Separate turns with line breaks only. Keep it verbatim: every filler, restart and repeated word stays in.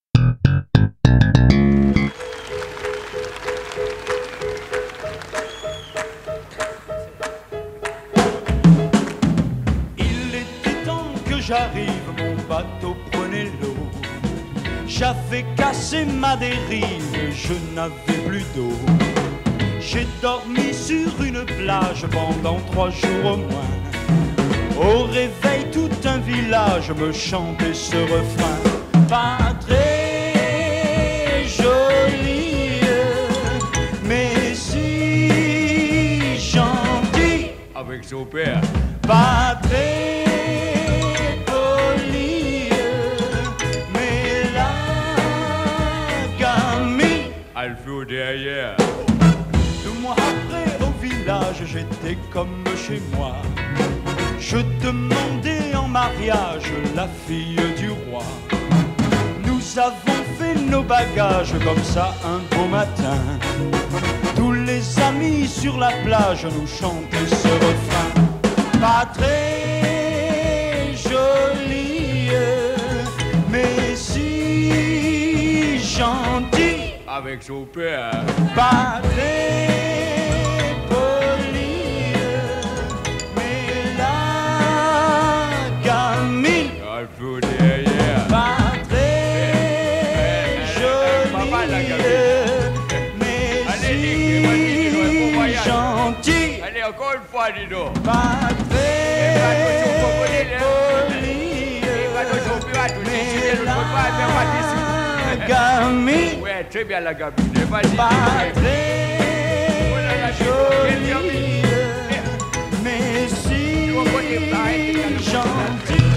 Il était temps que j'arrive, mon bateau prenait l'eau. J'avais cassé ma dérive et je n'avais plus d'eau. J'ai dormi sur une plage pendant trois jours au moins. Au réveil, tout un village me chantait ce refrain. Pas très joli, mais si gentil.
Avec son père.
Pas très poli, mais la gamine.
Elle fait derrière.
Deux mois après, au village, j'étais comme chez moi. Je demandais en mariage la fille du roi. Nous avons fait nos bagages comme ça un beau matin. Tous les amis sur la plage nous chantaient ce refrain. Pas très joli, mais si gentil.
Avec son père.
Pas très poli, mais la gamine.
Elle fait derrière.
Pas très
Papa, la
joli,
gamine.
mais
Allez, Nick, vas-y, dis-nous, un bon
si
voyage.
gentil.
Allez, encore une fois, dis donc.
Pas très poli, mais la gamine.
Ouais, très bien la gamine. Vas-y.
Pas très joli, mais si gentil.